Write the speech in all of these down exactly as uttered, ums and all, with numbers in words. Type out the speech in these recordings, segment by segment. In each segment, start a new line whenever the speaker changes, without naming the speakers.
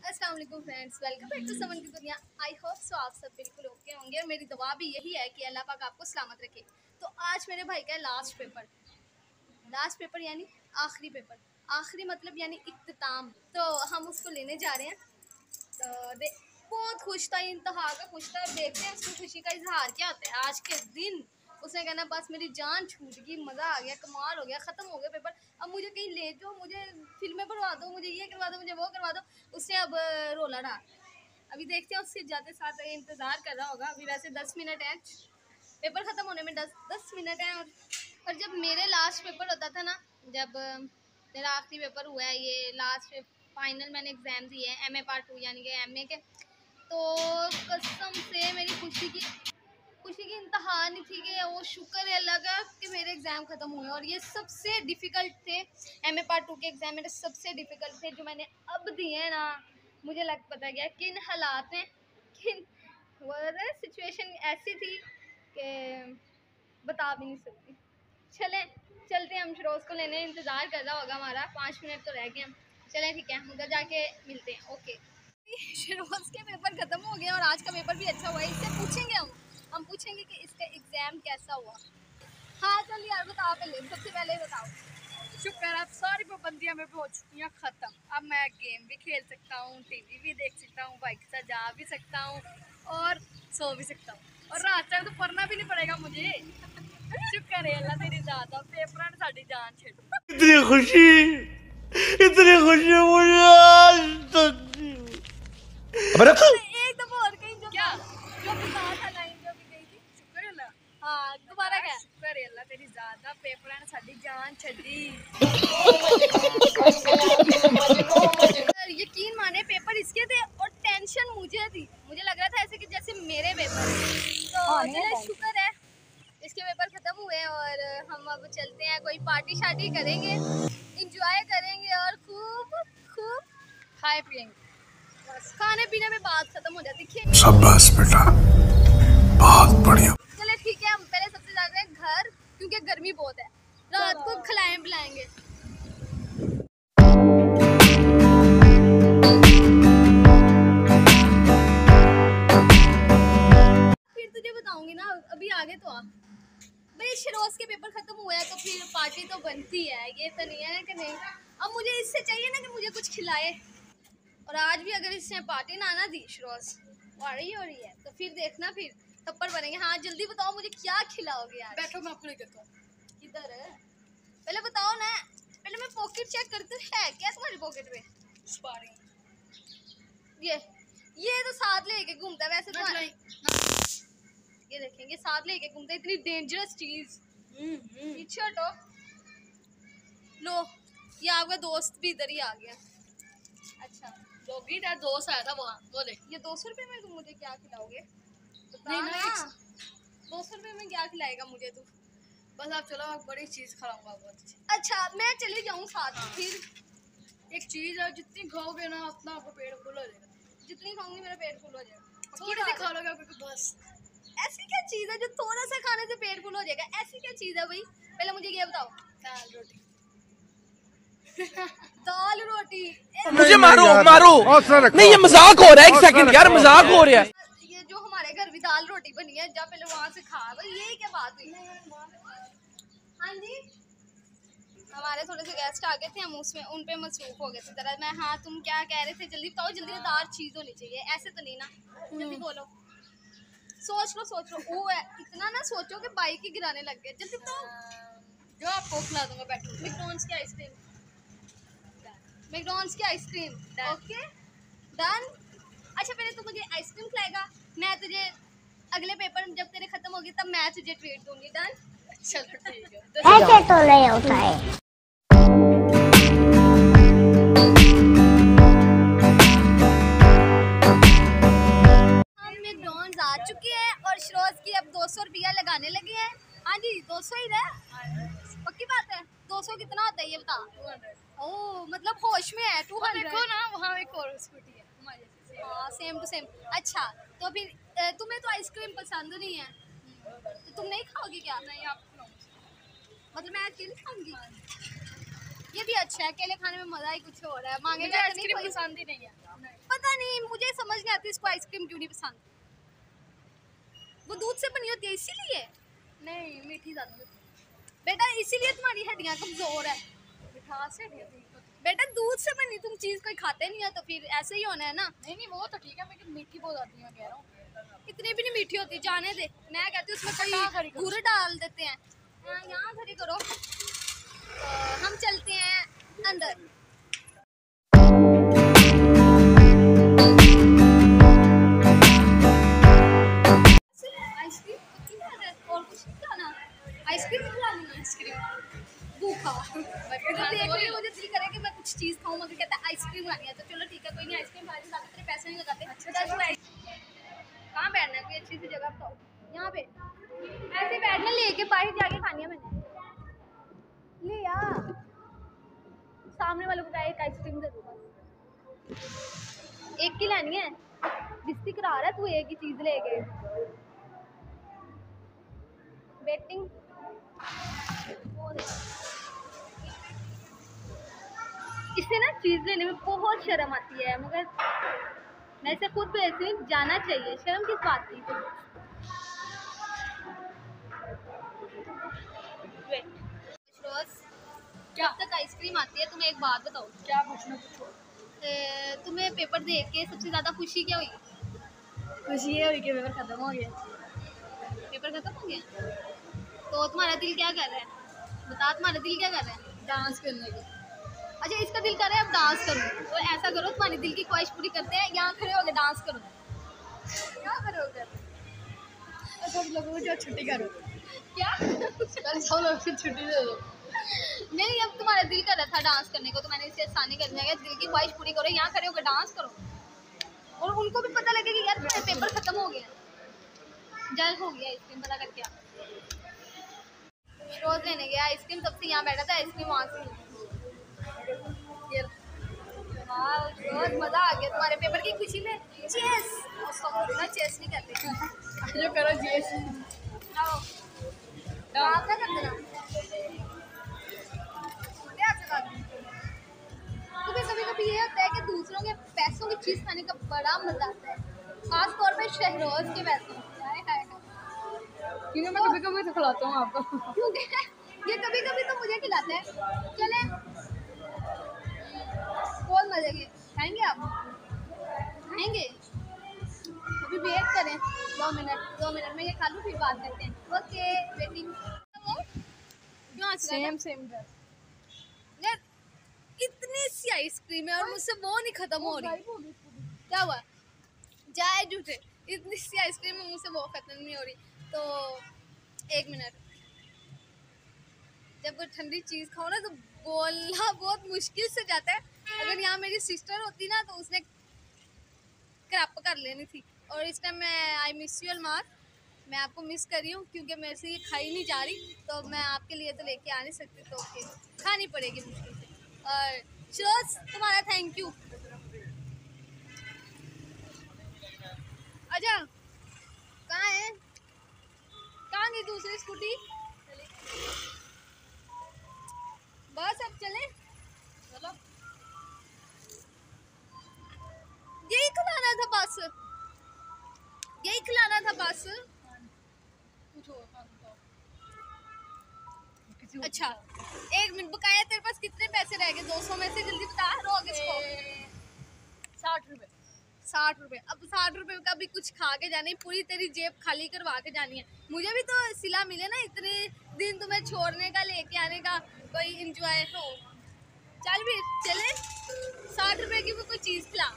अस्सलाम वालेकुम friends, welcome back to Saman की दुनिया। आई होप सो आप सब बिल्कुल ओके होंगे और मेरी दुआ भी यही है कि अल्लाह पाक आपको सलामत रखे। तो आज मेरे भाई का लास्ट पेपर लास्ट पेपर यानी आखिरी पेपर, आखिरी मतलब यानी इख्तिताम। तो हम उसको लेने जा रहे हैं। तो दे बहुत खुश था, इंतहा का खुश था। देखते हैं उसकी खुशी का इजहार क्या होता है आज के दिन। उसने कहना बस मेरी जान छूट गई, मज़ा आ गया, कमाल हो गया, ख़त्म हो गया पेपर। अब मुझे कहीं ले जाओ, मुझे फिल्में बनवा दो, मुझे ये करवा दो, मुझे वो करवा दो। उसने अब रोला डाल। अभी देखते हैं उससे जाते साथ इंतज़ार कर रहा होगा। अभी वैसे दस मिनट है, पेपर ख़त्म होने में दस दस मिनट हैं। और, और जब मेरे लास्ट पेपर होता था ना, जब मेरा आखिरी पेपर हुआ है, ये लास्ट फाइनल मैंने एग्ज़ाम दिए हैं एम ए पार्ट टू यानी कि एम ए के, तो कसम से मेरी खुशी की खुशी की इंतहा नहीं थी कि वो शुक्र है अल्लाह का कि मेरे एग्ज़ाम ख़त्म हुए। और ये सबसे डिफ़िकल्ट थे, एम ए पार्ट टू के एग्ज़ाम मेरे सबसे डिफ़िकल्ट थे जो मैंने अब दिए हैं ना। मुझे लग पता गया किन हालात में, किन सिचुएशन ऐसी थी कि बता भी नहीं सकती। चलें चलते हैं, हम शरोज़ को लेने इंतज़ार कर रहा होगा हमारा। पाँच मिनट तो रह गए हम। चलें ठीक है, उधर जाके मिलते हैं। ओके, शरोज़ के पेपर ख़त्म हो गए और आज का पेपर भी अच्छा हुआ है। इससे पूछेंगे हम हम पूछेंगे कि इसका एग्ज़ाम कैसा हुआ। हाँ चल यार बताओ, पहले सबसे पहले बताओ।
शुक्र है अब सारी पाबंदियां में हो चुकी हैं ख़त्म। अब मैं गेम भी खेल सकता हूँ, टीवी भी देख सकता हूँ, बाइक से जा भी सकता हूँ और सो भी सकता हूँ, और रात तक तो पढ़ना भी नहीं पड़ेगा मुझे। शुक्र है अल्लाह तेरी ज़ात है, पेपर ने साड़ी जान छेड़।
इतनी खुशी इतनी खुशी मुझे आज तक।
एक दफा और कहीं जो
क्या
जो भी कहा था लाइन जो भी गई थी।
शुक्र है अल्लाह।
हाँ दोबारा क्या?
शुक्र है अल्लाह तेरी ज़ात है, पेपर ने साड़ी जान छड़ी।
यकीन माने पेपर इसके थे और टेंशन मुझे थी। मुझे लग रहा था ऐसे कि जैसे मेरे पेपर। तो चलो शुक्र है इसके पेपर ख़त्म हुए और हम अब चलते हैं, कोई पार्टी शार्टी करेंगे, इंजॉय करेंगे और खूब खूब
खाए पिएंगे।
बस खाने पीने में बात ख़त्म हो जाती है।
शाबाश बेटा, बहुत बढ़िया।
चले ठीक है, हम पहले सबसे जाते हैं घर, क्योंकि गर्मी बहुत है। रात को खिलाएं पिलाएंगे। फिर तुझे बताऊंगी ना, अभी आगे तो आ भाई। शरोज़ के पेपर खत्म हुआ है तो फिर पार्टी तो बनती है, ये तो नहीं है कि नहीं। अब मुझे इससे चाहिए ना कि मुझे कुछ खिलाए, और आज भी अगर इसने पार्टी ना ना दी शरोज़ आ रही हो रही है तो फिर देखना, फिर थप्पड़ बनेंगे। हाँ जल्दी बताओ मुझे क्या खिलाओगे आज?
बैठो मैं आपको लेकर आता हूँ।
किधर है पहले बताओ ना, पहले मैं पॉकेट चेक करती हूँ है क्या तुम्हारी पॉकेट में।
सुपारी
ये ये तो साथ लेके घूमता है वैसे तो। ये देखेंगे साथ लेके घूमते, इतनी डेंजरस चीज। पीछे हटो। लो ये आपका दोस्त भी इधर ही आ गया। अच्छा
लोगी तेरा दोस्त आया था वहाँ, बोले
ये दो सौ रुपये में तुम मुझे क्या खिलाओगे?
नहीं ना,
दो सौ रुपये में क्या खिलाएगा मुझे तू?
बस आप चलो, आप बड़ी चीज खिलाऊंगा बहुत अच्छी।
अच्छा मैं चली जाऊँ साथ। फिर
एक चीज है, जितनी खाओगे ना उतना आपको पेट फुल हो जाएगा।
जितनी खाऊंगी मेरा पेट फुल हो जाएगा।
थोड़ी सी खा लोगे आपको बस।
ऐसी क्या चीज है जो थोड़ा सा खाने से पेट फुल हो जाएगा? ऐसी क्या चीज है भाई? पहले मुझे ये बताओ।
दाल रोटी।
दाल रोटी?
मुझे मारो मारो नहीं, ये मजाक हो रहा है। एक सेकंड यार, मजाक हो रहा है।
ये जो हमारे घर भी दाल रोटी बनी है, जा पहले वहाँ से खा भाई। यही क्या बात हुई? हाँ जी, हमारे थोड़े से गेस्ट आ गए थे, हम उसमें उन पे मसरूफ हो गए थे तरह मैं। हाँ तुम क्या कह रहे थे? जल्दी बताओ, जल्दीदार चीज होनी चाहिए, ऐसे तो नहीं ना। जल्दी बोलो, सोच लो सोच लो। वो है इतना ना सोचो कि बाइक ही गिराने लग गए। जल्दी बताओ।
जो आपको खिला दूंगा, बैठो।
मैकडॉनल्ड्स की आइसक्रीम, मैकडॉनल्ड्स की आइसक्रीम। Okay done. अच्छा पहले तू मुझे आइसक्रीम खिलाएगा, मैं तुझे अगले पेपर जब तेरे खत्म होगी तब मैं तुझे ट्रीट दूंगी। डन?
चलो ठीक है।
ऐसे तो नहीं होता है।
हम मैकडॉनल्ड्स आ चुके हैं और शरोज़ की अब दो सौ रुपया लगाने लगे हैं। हाँ जी दो सौ ही रहा, पक्की बात है। दो सौ कितना होता है ये बता? ओह मतलब होश में है। Two hundred.
देखो ना वहाँ एक और स्कूटी है हमारे जैसे।
हाँ सेम टू सेम। अच्छा तो फिर अ, तुम्हें तो आइसक्रीम पसंद नहीं है तो तुम नहीं खाओगी क्या?
नहीं आप
मतलब मैं अकेले खाऊंगी? ये भी अच्छा है, अकेले खाने में मज़ा ही कुछ हो रहा है। मांगे
मुझे आइसक्रीम पसंद ही नहीं है।
पता नहीं, मुझे समझ नहीं आती इसको आइसक्रीम क्यों नहीं पसंद। वो दूध से बनी होती है इसीलिए।
नहीं, मीठी ज़्यादा होती है।
बेटा इसीलिए तुम्हारी हड्डियाँ कमजोर है।
मिठास से हड्डियाँ ठीक होती
बेटा दूध से बनी तुम चीज कोई खाते नहीं हो तो फिर ऐसे ही होना है ना।
है। नहीं नहीं वो तो ठीक है, लेकिन मीठी बहुत आती है, मैं कह रहा हूँ।
इतनी भी नहीं मीठी होती, जाने दे। मैं कहती हूँ उसमें
कहाँ खड़ी
कोई
करो?
गुड़ डाल देते हैं। हाँ, यहाँ खड़ी करो। तो हम चलते हैं अंदर। आइसक्रीम और कुछ नहीं खाना, आइसक्रीम खिलानी है। आइसक्रीम भूखा मुझे मुझे दिल करे कि मैं कुछ चीज़ खाऊं, मगर कहता है आइसक्रीम खानी है। तो चलो ठीक है, कोई नहीं, आइसक्रीम खा ली, तेरे पैसे नहीं लगाते। कहाँ बैठना है, कोई अच्छी सी जगह बताओ। यहाँ पे ऐसे बैठना, लेके बाहर जाके खानी है मैंने। ले यार, सामने वालों को एक आइसक्रीम दे दूँगा, एक की लेनी है। बिस्ती करा रहा है तू, एक ही चीज़ ले गए। वेटिंग इससे ना चीज़ लेने में बहुत शर्म आती है, मगर मैं इसे खुद भेजती हूँ, जाना चाहिए। शर्म किस बात की। जब तक आइसक्रीम आती है तुम्हें एक बात बताओ।
क्या पूछना पूछो।
ए, तुम्हें पेपर देख के सबसे ज़्यादा खुशी क्या हुई?
खुशी ये हुई कि पेपर खत्म हो गया।
पेपर खत्म हो गया तो तुम्हारा दिल क्या कर रहा है? बता, तुम्हारा दिल क्या कर रहा है?
डांस करने की।
अच्छा, इसका दिल कर रहा है अब डांस करूँ, तो ऐसा करो, तुम्हारे दिल की ख्वाहिश पूरी करते हैं, यहाँ खड़े होकर डांस करो।
क्या करोगे? सब लोगों को जो छुट्टी करो।
क्या?
कल सब लोगों को छुट्टी दे दो।
नहीं, अब तुम्हारा दिल कर रहा था डांस करने को, तो मैंने इसे आसानी कर दिया, दिल की ख्वाहिश पूरी करो, यहाँ खड़े होकर डांस करो, और उनको भी पता लगे कि यार मेरा पेपर खत्म हो गया, जल्द हो गया आइसक्रीम पता करके। आप रोज लेने गया आइसक्रीम, तब से यहाँ बैठा था, आइसक्रीम वहाँ से ये रोज मजा आ गया तुम्हारे पेपर की खुशी में। चेस ना, चेस नहीं करते
जो करो चेस।
आओ बात ना कर देना। कभी कभी कभी ये होता है कि दूसरों के पैसों की चीज़ खाने का बड़ा मजा आता है, खास तौर पे शहरोज के पैसों। हाय हाय हाय,
क्योंकि मैं कभी कभी तो खिलाता हूँ आपको।
क्योंकि ये कभी कभी तो मुझे खिलाते हैं। चले बहुत मजे के खाएंगे, आप खाएंगे? अभी वेट करें दो मिनट, दो मिनट में ये खा लूँ फिर बात करते हैं। Okay waiting.
Same same dress.
यार इतनी सी आइसक्रीम है और मुझसे वो नहीं खत्म हो रही। क्या हुआ? जाए झूठे, इतनी सी आइसक्रीम है मुझसे वो खत्म नहीं हो रही। तो एक मिनट, जब वो ठंडी चीज़ खाओ ना तो बोलना बहुत मुश्किल से जाता है। अगर यहाँ मेरी सिस्टर होती ना तो उसने क्रैप कर लेनी थी। और इस टाइम मैं आई मिस यू अलमार, मैं आपको मिस कर रही हूँ क्योंकि मेरे से ये खाई नहीं जा रही, तो मैं आपके लिए तो लेके आ नहीं सकती, तो ओके खानी पड़ेगी मुश्किल से। और चोस तुम्हारा थैंक यू। अच्छा कहाँ है, कहाँ गई दूसरी स्कूटी? बस अब चले, चलो। यही खिलाना था बस, यही खिलाना था बस। अच्छा एक मिनट, बकाया तेरे पास कितने पैसे रह गए? दो सौ में से जल्दी बता। रोग इसको
साठ रुपए।
साठ रुपए। अब साठ रुपए का भी कुछ खा के जानी, पूरी तेरी जेब खाली करवा के जानी है। मुझे भी तो सिला मिले ना, इतने दिन तुम्हें छोड़ने का, लेके आने का, कोई इंजॉय हो। चल भी चले, साठ रुपए की भी कोई चीज़ खिला।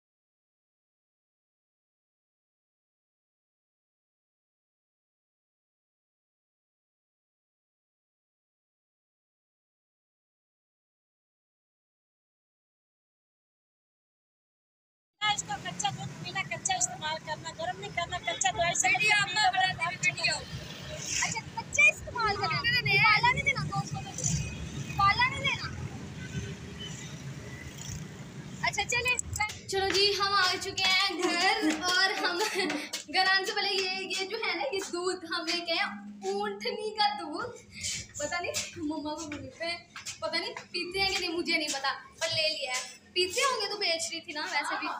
इसको कच्चा दूध पीना, कच्चा इस्तेमाल करना, गर्म नहीं करना, कच्चा तो ऐसे वीडियो अपना बनाते हैं वीडियो।
अच्छा कच्चा इस्तेमाल करना, पाला नहीं देना दोस्तों को, पाला नहीं देना। अच्छा चले, चलो जी हम आ चुके हैं घर, और हम घर आने से पहले ये ये जो है ना, ये दूध हम लेके आए ऊँटनी का दूध। पता नहीं मम्मा को पे पता नहीं पीते हैं कि नहीं, मुझे नहीं पता, पर ले लिया है। पीते होंगे तो बेच रही थी ना वैसे भी।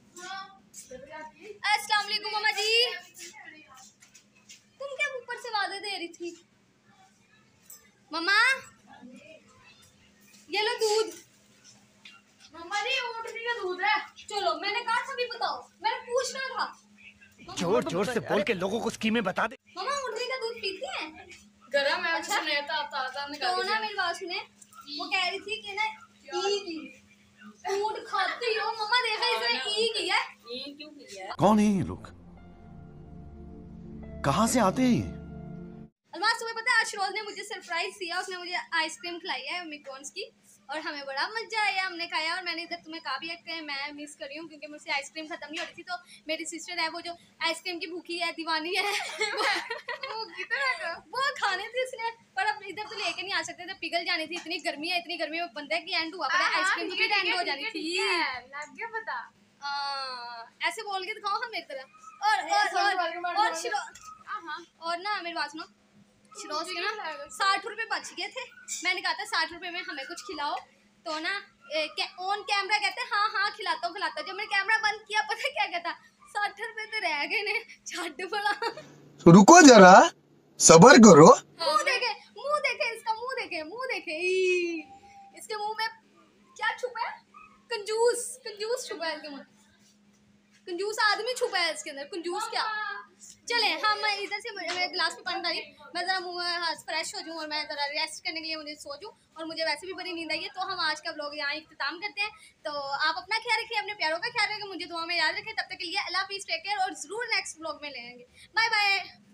अस्सलाम वालेकुम मामा जी, तुम क्या ऊपर से वादे दे रही थी? मम्मा ये लो दूध।
मम्मा जी ऊँटनी का दूध है।
चलो मैंने कहा था भी बताओ, मैंने पूछना था।
जोर जोर से बोल के लोगों को स्कीमें बता दे।
मम्मा उड़ने का दूध पीती हैं?
गरम है।
अच्छा।
सुने था ताजा
तो
निकाल
ना मेरी बात सुने, वो कह रही थी कि ना ई की ऊँट खाती हो। मम्मा देखा इसने ई किया है।
क्यों किया?
कौन है ये लोग, कहाँ से आते हैं ये?
अलमास तुम्हें पता है आज रोज ने मुझे सरप्राइज दिया, उसने मुझे आइसक्रीम खिलाई है मिकॉन्स की और हमें बड़ा मजा आया, हमने खाया। और मैंने इधर तुम्हें कहा भी है कि मैं मिस कर रही हूँ क्योंकि मुझसे आइसक्रीम खत्म नहीं हो रही थी। तो मेरी सिस्टर है वो जो आइसक्रीम की भूखी है, दीवानी है, वो खाने थी उसने, पर अब इधर तो लेके नहीं आ सकते थे, पिघल जानी थी। इतनी गर्मी है, इतनी गर्मी में बंदे की एंड हुआ पर आइसक्रीम की एंड हो जानी थी।
लग गया पता।
ऐसे बोल के दिखाओ हम मेरी तरह। और और और और शिरो और ना मेरी बात सुनो, शिरोज के ना साठ रुपए बच गए थे। मैंने कहा था साठ रुपए में हमें कुछ खिलाओ, तो ना ऑन कैमरा कहते हाँ हाँ खिलाता हूँ खिलाता हूँ। जब मैंने कैमरा बंद किया पता क्या कहता, साठ रुपए तो रह गए ने, छाट पड़ा।
रुको जरा सबर करो।
मुंह देखे मुंह देखे इसका मुंह देखे मुंह देखे ई, इसके मुंह में क्या छुपा है? कंजूस कंजूस छुपा है इसके मुंह, कंजूस आदमी छुपा है इसके अंदर। कंजूस क्या? चले हम इधर से मैं गिलास में पानी डाली, मैं ज़रा मुँह फ्रेश हो जाऊँ और मैं ज़रा रेस्ट करने के लिए मुझे सो जाऊँ, और मुझे वैसे भी बड़ी नींद आई है। तो हम आज का व्लॉग यहाँ इख्तिताम करते हैं। तो आप अपना ख्याल रखिए, अपने प्यारों का ख्याल रखिए, मुझे दुआ में याद रखें। तब तक के लिए अल्लाह हाफिज़, टेक केयर, और ज़रूर नेक्स्ट व्लॉग में लेंगे। Bye bye.